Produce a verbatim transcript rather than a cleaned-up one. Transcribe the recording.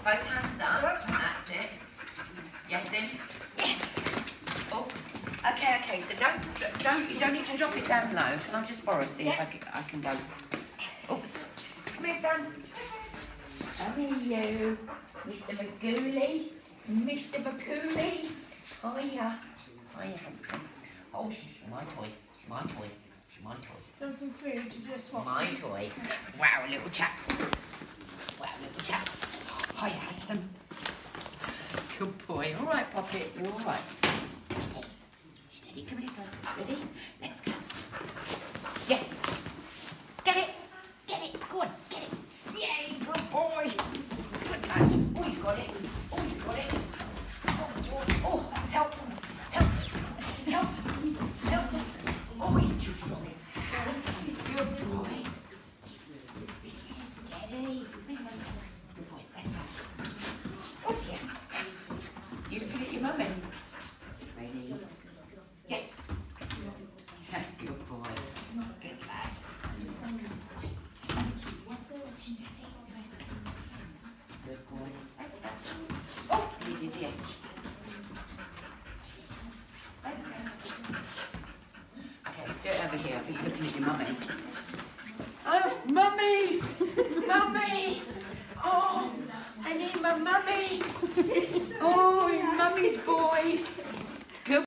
both hands up. That's it. Yes, in. Yes. Oh. Okay, okay. So don't, don't, you don't need to drop it down low. Can I just borrow, see yeah. if I can, I can go? Oops. Come here, son. Come here, you. Mister McGooly. Mister McGooly. Hiya. Hiya, handsome. Oh, this is my toy. It's my toy. It's my toy. Got some food to just swap. My toy. Wow, little chap. Wow, little chap. Hiya, handsome. Good boy. All right, Poppet. You're all right. Steady. Come here, son. Ready? Let's go. Yes. Get it. Get it. Go on. Get it. Yay, good boy. Good lad. Oh, he's got it. Oh, he's got it. Oh, oh, oh. Help. Help. Help. Help. Oh, he's too strong. Good boy. Steady. Listen. Good boy. Let's go. Oh, dear. You looking at your mummy? Ready? Yes. Good boy. Good lad. Good boy. Let's go. Oh, you did it. Let's go. Okay, let's do it over here. I think you're looking at your mummy. Oh, mummy! Mummy! Oh, I need my mummy! Oh, mummy's boy!